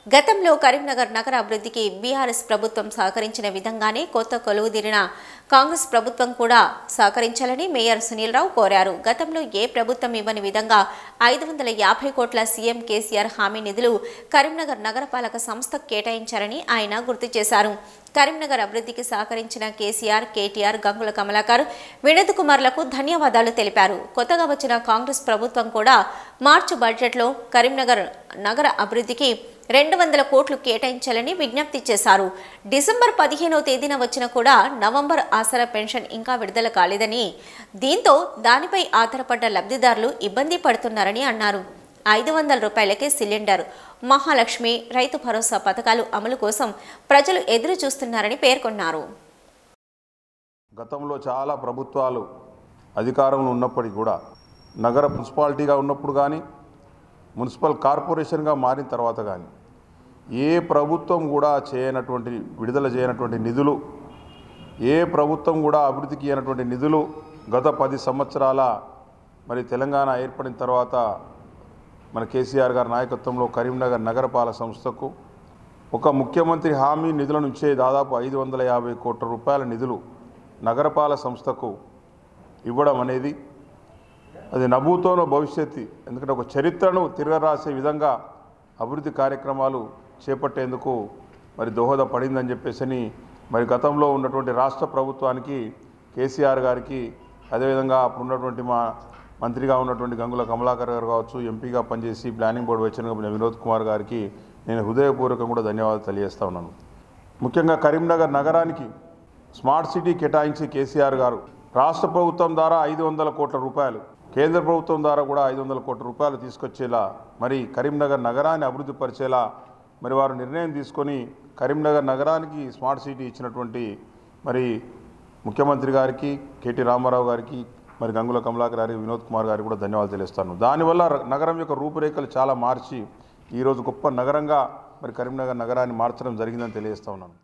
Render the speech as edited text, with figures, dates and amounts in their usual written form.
గతంలో కరీంనగర్ నగర అభివృద్ధికి బీఆర్ఎస్ ప్రభుత్వం సహకరించిన విధంగానే కొత్త కొలువుదీరిన కాంగ్రెస్ ప్రభుత్వం కూడా సహకరించాలని మేయర్ సునీల్ రావు కోరారు. గతంలో ఏ ప్రభుత్వం ఇవ్వని విధంగా 550 కోట్ల సీఎం కేసీఆర్ హామీ నిధులు కరీంనగర్ నగరపాలక సంస్థకు కేటాయించారని ఆయన గుర్తు చేశారు. కరీంనగర్ అభివృద్ధికి సహకరించిన కేసీఆర్, కేటీఆర్, గంగుల కమలాకర్, వినోద్ కుమార్లకు ధన్యవాదాలు తెలిపారు. కొత్తగా వచ్చిన కాంగ్రెస్ ప్రభుత్వం కూడా మార్చి బడ్జెట్లో కరీంనగర్ నగర అభివృద్ధికి 200 కోట్లు కేటాయించాలని విజ్ఞప్తి చేశారు. డిసెంబర్ 15వ తేదీన వచ్చిన కూడా నవంబర్ ఆసరా పెన్షన్ ఇంకా విడుదల కాలేదని, దీంతో దానిపై ఆధారపడ్డ లబ్ధిదారులు ఇబ్బంది పడుతున్నారని అన్నారు. 500 రూపాయలకే సిలిండర్, మహాలక్ష్మి, రైతు భరోసా పథకాలు అమలు కోసం ప్రజలు ఎదురు చూస్తున్నారని పేర్కొన్నారు. గతంలో చాలా ప్రభుత్వాలు అధికారంలో ఉన్నప్పటికీ కూడా నగర మున్సిపాలిటీగా ఉన్నప్పుడు కానీ మున్సిపల్ కార్పొరేషన్గా మారిన తర్వాత కానీ ఏ ప్రభుత్వం కూడా విడుదల చేయనటువంటి నిధులు, ఏ ప్రభుత్వం కూడా అభివృద్ధికి ఇవ్వనటువంటి నిధులు గత 10 సంవత్సరాల తెలంగాణ ఏర్పడిన తర్వాత మన కేసీఆర్ గారి నాయకత్వంలో కరీంనగర్ నగరపాలక సంస్థకు ఒక ముఖ్యమంత్రి హామీ నిధుల నుంచే దాదాపు 550 కోట్ల రూపాయల నిధులు నగరపాలక సంస్థకు ఇవ్వడం అనేది అది నభూతోనో భవిష్యత్తు. ఎందుకంటే ఒక చరిత్రను తిరగరాసే విధంగా అభివృద్ధి కార్యక్రమాలు చేపట్టేందుకు దోహదపడిందని చెప్పేసి గతంలో ఉన్నటువంటి రాష్ట్ర ప్రభుత్వానికి, కేసీఆర్ గారికి, అదేవిధంగా అప్పుడు ఉన్నటువంటి మా మంత్రిగా ఉన్నటువంటి గంగుల కమలాకర్ గారు కావచ్చు, ఎంపీగా పనిచేసి ప్లానింగ్ బోర్డు వచ్చిన వినోద్ కుమార్ గారికి నేను హృదయపూర్వకంగా కూడా ధన్యవాదాలు తెలియజేస్తా ఉన్నాను. ముఖ్యంగా కరీంనగర్ నగరానికి స్మార్ట్ సిటీ కేటాయించి కేసీఆర్ గారు రాష్ట్ర ప్రభుత్వం ద్వారా 500 కోట్ల రూపాయలు, కేంద్ర ప్రభుత్వం ద్వారా కూడా 500 కోట్ల రూపాయలు తీసుకొచ్చేలా కరీంనగర్ నగరాన్ని అభివృద్ధి పరిచేలా వారు నిర్ణయం తీసుకొని కరీంనగర్ నగరానికి స్మార్ట్ సిటీ ఇచ్చినటువంటి ముఖ్యమంత్రి గారికి, కేటీ రామారావు గారికి, గంగుల కమలాకర్ గారికి, వినోద్ కుమార్ గారికి కూడా ధన్యవాదాలు తెలుస్తాను. దానివల్ల నగరం యొక్క రూపురేఖలు చాలా మార్చి ఈరోజు గొప్ప నగరంగా కరీంనగర్ నగరాన్ని మార్చడం జరిగిందని తెలియజేస్తా ఉన్నాను.